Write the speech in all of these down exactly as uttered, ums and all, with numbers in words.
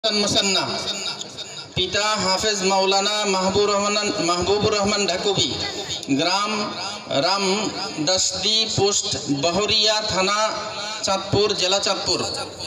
Muthanna पिता हाफिज मौलाना महबूब रहमान महबूबुर रहमान ढाकुबी ग्राम Ram Dasdi post Bahria थाना चाँदपुर जिला चाँदपुर।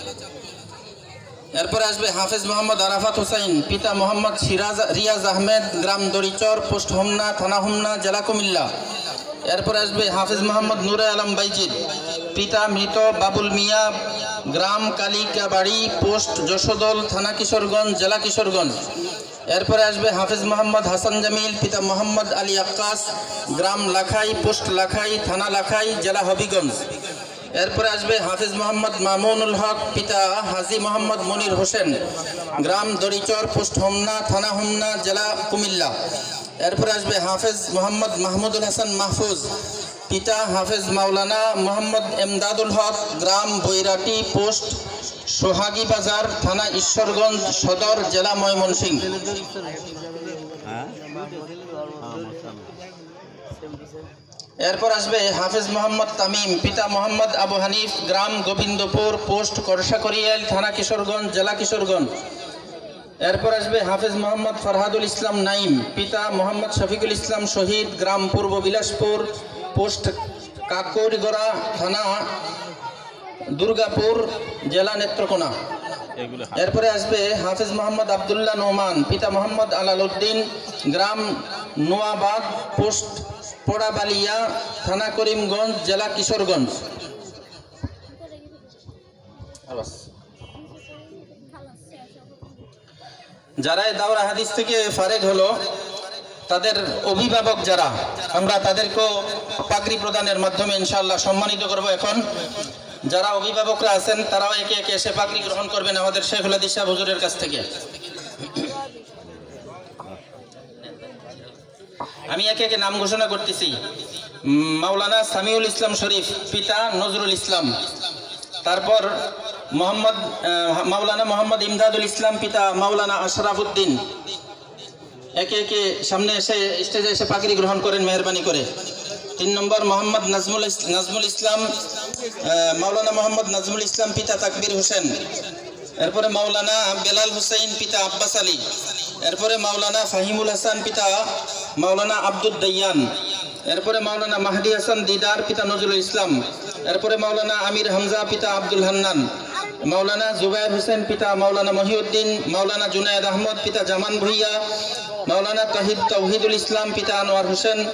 एरपर आसबे हाफिज मोहम्मद आराफात हुसैन पिता मोहम्मद सिराज रियाज आहमेद ग्राम दड़ीचर पोस्ट होमना थाना होमना जिला कुमिल्ला। एरपर आसबे हाफिज मोहम्मद नूरे आलम बाईजिद पिता मृत बाबुल मिया ग्राम कालिकाबाड़ी पोस्ट যশোদল थाना किशोरगंज जिला किशोरगंज। एरपर आसबे हाफिज मोहम्मद हासान जमील पिता मोहम्मद आली आक्कास ग्राम लाखाई पोस्ट लाखाई थाना लाखाई जिला हबीगंज। एरपर आसबे हाफिज मोहम्मद मामुनुल हक पिता हाजी मोहम्मद मनिर होसेन ग्राम दड़ीचर पोस्ट होमना थाना होमना जिला कुमिल्ला। एरपर आसबे हाफिज मोहम्मद महमूदुल हसन महफूज पिता हाफिज मौलाना मोहम्मद एमदादुल हक ग्राम बैराटी पोस्ट सोहागी बाजार थाना ঈশ্বরগঞ্জ सदर जिला मयमनसिंह। एरपर आसबे हाफिज मोहम्मद तमीम पिता मोहम्मद आबू हानिफ ग्राम गोविंदपुर पोस्ट करसाकरियाल थाना किशोरगंज जिला किशोरगंज। एरपर आसबे हाफिज मोहम्मद फरहादुल इस्लाम नाइम पिता मोहम्मद शफिकुल इस्लाम शहीद ग्राम पूर्व बिलासपुर पोस्ट काकोड़गोड़ा थाना दुर्गापुर जिला नेत्रकोना। एरपर आसबे हाफिज मोहम्मद अब्दुल्लाह नोमान पिता मोहम्मद आलालुद्दीन ग्राम नोआबाद पोस्ट पोड़ाबालिया थाना करीमगंज जिला किशोरगंज। যারা দাওরা হাদিস থেকে ফারেক হলো তাদের অভিভাবক যারা আমরা তাদেরকে পাগড়ি প্রদানের মাধ্যমে ইনশাআল্লাহ সম্মানিত করব। এখন যারা অভিভাবকরা আছেন তারাও একে একে এসে পাগড়ি গ্রহণ করবেন আমাদের শেখুল হাদিস সাহেব হুজুরের কাছ থেকে। আমি একে একে নাম ঘোষণা করতেছি। মাওলানা সামিউল ইসলাম শরীফ পিতা নজরুল ইসলাম। তারপর মোহাম্মদ মাওলানা মোহাম্মদ ইমদাদুল ইসলাম পিতা মাওলানা আশরাফুদ্দিন। একে একে সামনে এসে স্টেজে এসে পাগড়ি গ্রহণ করেন মেহরবানি করে। তিন নম্বর মোহাম্মদ নাজমুল নাজমুল ইসলাম মাওলানা মোহাম্মদ নাজমুল ইসলাম পিতা তাকবীর হোসেন। এরপরে মাওলানা বেলাল হুসাইন পিতা আব্বাস আলী। এরপরে মাওলানা ফাহিমুল হাসান পিতা মাওলানা আব্দুদ দাইয়ান। এরপরে মাওলানা মাহদি হাসান দিদার পিতা নজরুল ইসলাম। এরপরে মাওলানা আমির হামজা পিতা আব্দুল হান্নান। মাওলানা জুবাইর হোসেন পিতা মাওলানা মহিউদ্দিন। মাওলানা জুনায়েদ আহমদ পিতা জামান ভুইয়া। মাওলানা তহিদ তৌহিদুল ইসলাম পিতা আনোয়ার হোসেন।